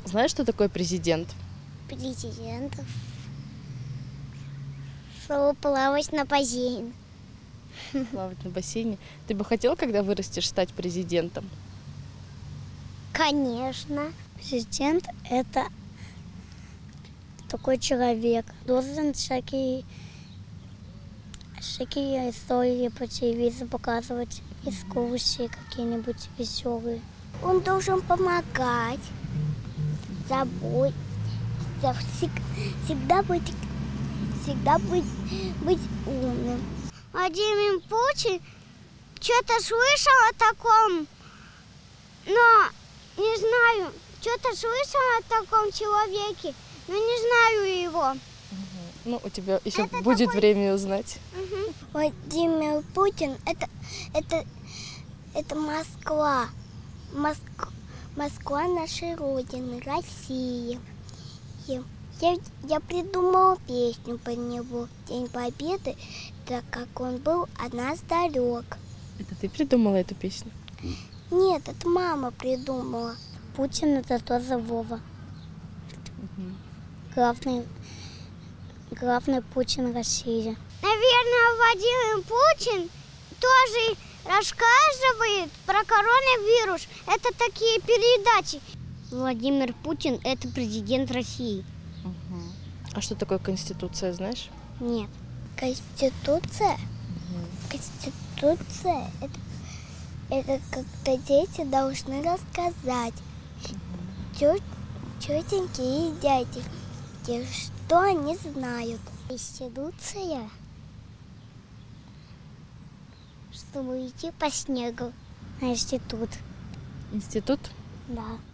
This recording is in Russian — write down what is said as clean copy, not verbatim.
Знаешь, что такое президент? Президентов. Чтобы плавать на бассейн. Плавать на бассейне. Ты бы хотел, когда вырастешь, стать президентом? Конечно. Президент – это такой человек. Должен всякие истории по телевизору показывать, экскурсии какие-нибудь веселые. Он должен помогать, заботиться, всегда быть умным. Владимир Путин что-то слышал о таком, но не знаю, что-то слышал о таком человеке, но не знаю его. Ну, у тебя еще будет время узнать. Владимир Путин это Москва. Москва нашей Родины, России. Я придумала песню по нему. День Победы, так как он был от нас далек. Это ты придумала эту песню? Нет, это мама придумала. Путин это тоже Вова. Главный Путин России. Наверное, Владимир Путин тоже рассказывает про коронавирус. Это такие передачи. Владимир Путин – это президент России. А что такое Конституция, знаешь? Нет. Конституция? Конституция – это когда дети должны рассказать тетеньки и дяди, что они знают. Конституция, чтобы идти по снегу на институт. Институт? Да.